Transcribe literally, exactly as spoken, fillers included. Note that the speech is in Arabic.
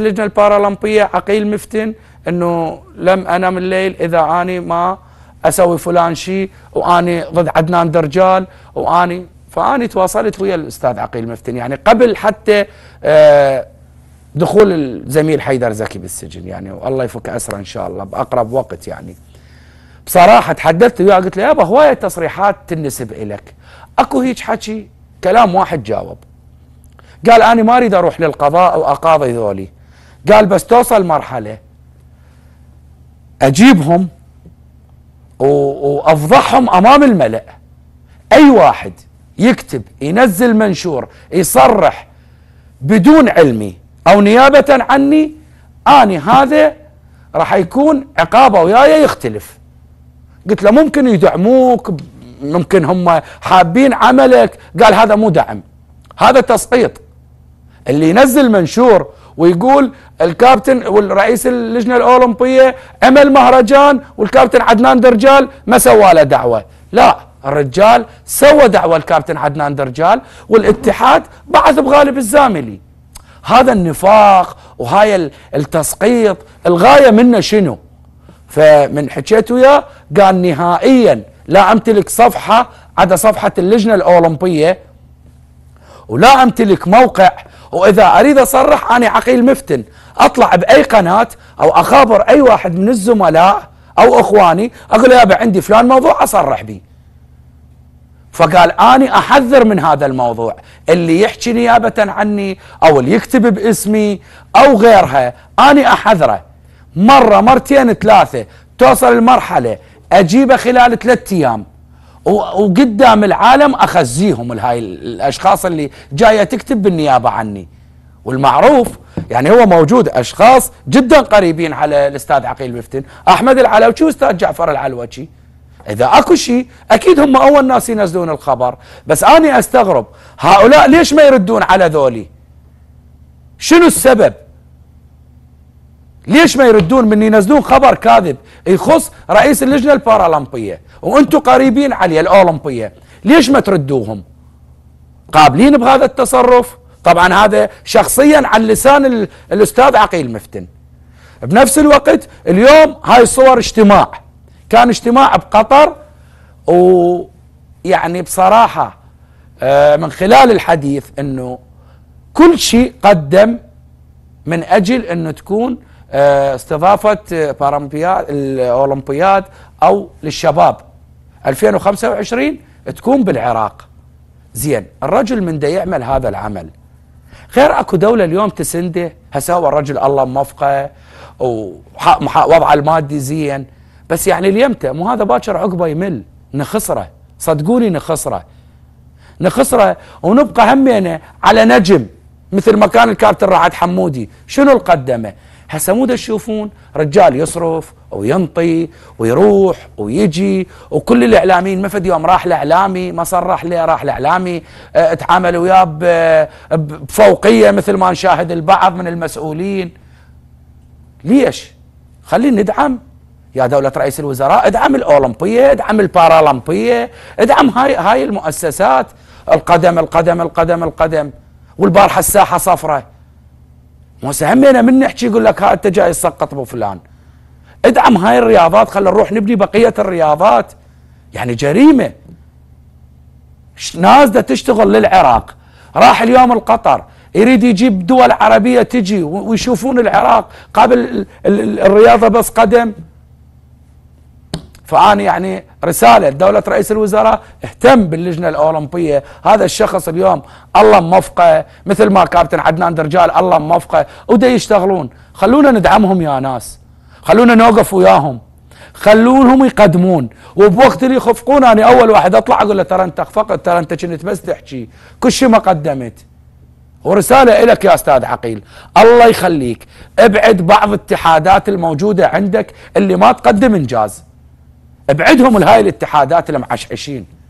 اللجنه البارالمبيه عقيل مفتن انه لم انام الليل اذا اني ما اسوي فلان شيء، واني ضد عدنان درجال، واني فاني تواصلت ويا الاستاذ عقيل مفتن يعني قبل حتى آه دخول الزميل حيدر زكي بالسجن يعني، والله يفك اسره ان شاء الله باقرب وقت يعني. بصراحه تحدثت وياه قلت له يابا هوايه تصريحات تنسب الك، اكو هيك حكي؟ كلام واحد جاوب، قال انا ما اريد اروح للقضاء واقاضي ذولي، قال بس توصل مرحله اجيبهم وافضحهم امام الملأ، اي واحد يكتب ينزل منشور يصرح بدون علمي او نيابه عني، اني هذا راح يكون عقابه وياي يختلف. قلت له ممكن يدعموك، ممكن هم حابين عملك، قال هذا مو دعم، هذا تسقيط. اللي ينزل منشور ويقول الكابتن والرئيس اللجنه الاولمبيه عمل مهرجان والكابتن عدنان درجال ما سوى له دعوه، لا، الرجال سوى دعوه الكابتن عدنان درجال والاتحاد بعث بغالب الزاملي. هذا النفاق وهاي التسقيط الغايه منه شنو؟ فمن حكيت وياه قال نهائيا لا امتلك صفحه عدا صفحه اللجنه الاولمبيه، ولا امتلك موقع، واذا اريد اصرح انا عقيل مفتن اطلع باي قناه او اخابر اي واحد من الزملاء او اخواني اقول له يابا عندي فلان موضوع اصرح به. فقال اني احذر من هذا الموضوع، اللي يحكي نيابه عني او اللي يكتب باسمي او غيرها اني احذره. مره مرتين ثلاثه توصل المرحله اجيبه خلال ثلاث ايام وقدام العالم اخزيهم لهاي الاشخاص اللي جايه تكتب بالنيابه عني. والمعروف يعني هو موجود اشخاص جدا قريبين على الاستاذ عقيل مفتن، احمد العلوشي واستاذ جعفر العلوشي. اذا اكو شيء اكيد هم اول ناس ينزلون الخبر، بس اني استغرب هؤلاء ليش ما يردون على ذولي؟ شنو السبب؟ ليش ما يردون من ينزلون خبر كاذب يخص رئيس اللجنه البارالمبيه وانتم قريبين عليه الاولمبيه، ليش ما تردوهم؟ قابلين بهذا التصرف؟ طبعا هذا شخصيا عن لسان الاستاذ عقيل مفتن. بنفس الوقت اليوم هاي الصور اجتماع، كان اجتماع بقطر، ويعني بصراحه من خلال الحديث انه كل شيء قدم من اجل انه تكون استضافه بارالمبياد الاولمبياد او للشباب ألفين وخمسة وعشرين تكون بالعراق. زين، الرجل من دا يعمل هذا العمل غير اكو دوله اليوم تسنده، هسه هو الرجل الله موفقه ووضعه المادي زين، بس يعني اليمتى مو هذا باكر عقبه يمل، نخسره، صدقوني نخسره نخسره ونبقى همينه على نجم مثل ما كان الكابتن رعد حمودي. شنو القدمه؟ هسه مو تشوفون رجال يصرف وينطي ويروح ويجي، وكل الاعلاميين ما فد يوم راح لاعلامي ما صرح له، راح لاعلامي اه تعامل وياه بفوقيه مثل ما نشاهد البعض من المسؤولين. ليش؟ خلينا ندعم يا دولة رئيس الوزراء، ادعم الاولمبيه، ادعم البارالمبيه، ادعم هاي هاي المؤسسات. القدم القدم القدم القدم والبارحه الساحه صفراء، وهسه همينا من نحكي يقول لك ها انت جاي تسقط ابو فلان. ادعم هاي الرياضات، خلينا نروح نبني بقيه الرياضات. يعني جريمه ناس دا تشتغل للعراق، راح اليوم القطر يريد يجيب دول عربيه تجي ويشوفون العراق قابل الرياضه بس قدم. فأنا يعني رسالة دولة رئيس الوزراء اهتم باللجنة الأولمبية. هذا الشخص اليوم الله موفقه مثل ما كابتن عدنان درجال الله موفقه ودا يشتغلون، خلونا ندعمهم يا ناس، خلونا نوقف وياهم، خلونهم يقدمون. وبوقت اللي يخفقون انا اول واحد اطلع اقول له ترى انت خفقت، ترى انت كنت بس تحكي كل شيء ما قدمت. ورسالة لك يا استاذ عقيل، الله يخليك ابعد بعض الاتحادات الموجودة عندك اللي ما تقدم انجاز، ابعدهم لهاي الاتحادات المعشعشين.